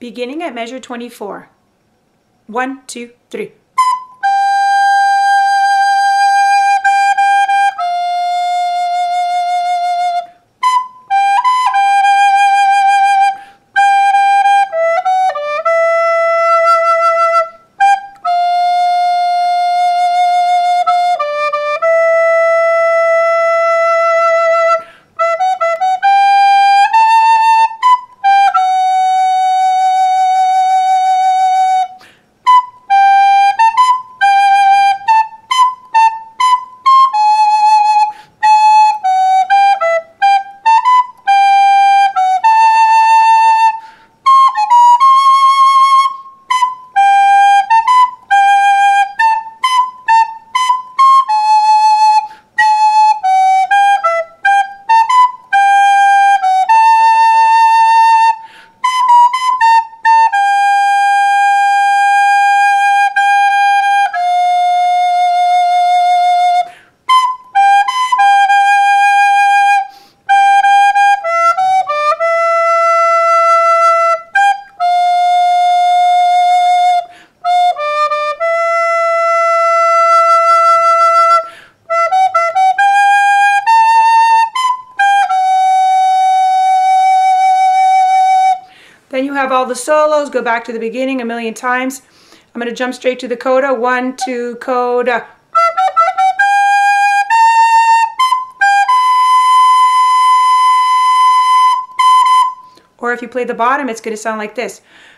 beginning at measure 24. 1, 2, 3. Then you have all the solos. Go back to the beginning a million times. I'm going to jump straight to the coda. 1, 2, coda. Or if you play the bottom, it's going to sound like this.